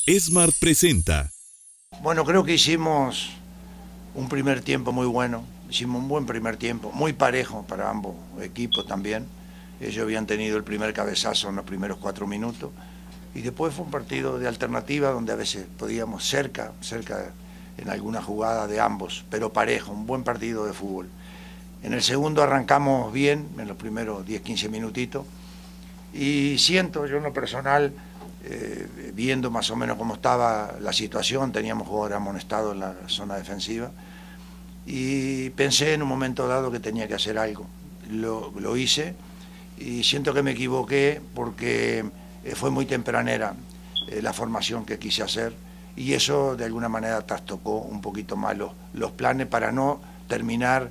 Esmart presenta. Bueno, creo que hicimos un primer tiempo muy bueno, hicimos un buen primer tiempo, muy parejo para ambos equipos también. Ellos habían tenido el primer cabezazo en los primeros 4 minutos y después fue un partido de alternativa donde a veces podíamos cerca en alguna jugada de ambos, pero parejo, un buen partido de fútbol. En el segundo arrancamos bien, en los primeros 10-15 minutitos, y siento yo en lo personal, viendo más o menos cómo estaba la situación, teníamos jugadores amonestados en la zona defensiva, y pensé en un momento dado que tenía que hacer algo. Lo hice y siento que me equivoqué porque fue muy tempranera la formación que quise hacer y eso de alguna manera trastocó un poquito más los planes para no terminar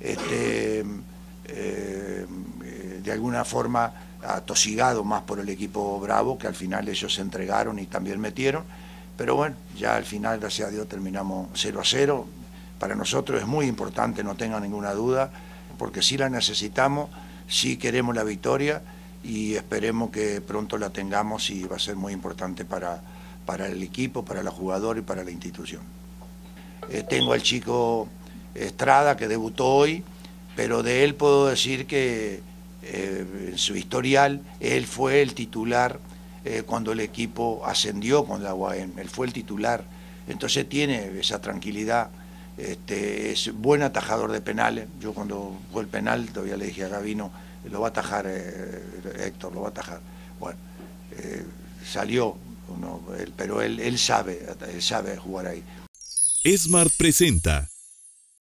de alguna forma atosigado más por el equipo Bravo, que al final ellos se entregaron y también metieron, pero bueno, ya al final, gracias a Dios, terminamos 0-0. Para nosotros es muy importante, no tengan ninguna duda, porque sí la necesitamos, sí queremos la victoria y esperemos que pronto la tengamos y va a ser muy importante para el equipo, para los jugadores y para la institución. Tengo al chico Estrada que debutó hoy, pero de él puedo decir que en su historial él fue el titular cuando el equipo ascendió con la UAM, él fue el titular, entonces tiene esa tranquilidad. Es buen atajador de penales. Yo cuando fue el penal todavía le dije a Gavino, lo va a atajar Héctor, lo va a atajar. Bueno, salió, pero él sabe jugar ahí. Esmart presenta.